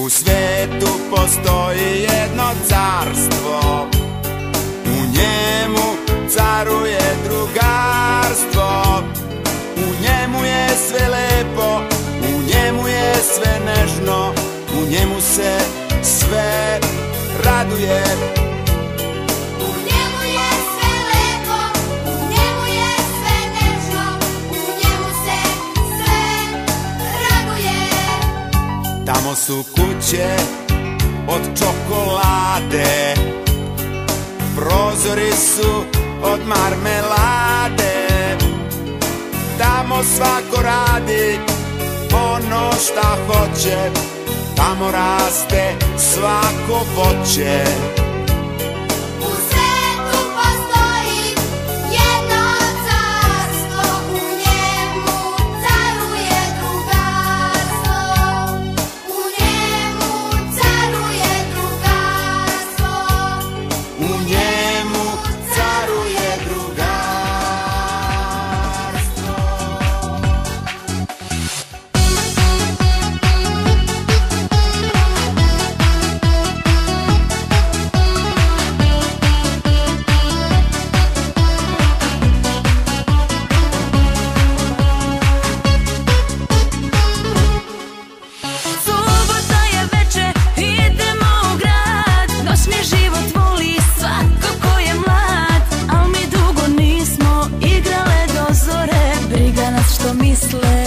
U svetu postoji jedno carstvo, u njemu caruje drugarstvo. U njemu je sve lepo, u njemu je sve nežno, u njemu se sve raduje. U njemu je sve lepo, u njemu je sve nežno, u njemu se sve raduje. Tamo su kuće od čokolade, prozori su od marmelade. Tamo svako radi ono šta hoće, tamo raste svako voće. U svetu postoji jedno carstvo, u njemu caruje drugarstvo. U njemu caruje drugarstvo. U njemu caruje drugarstvo. Što misle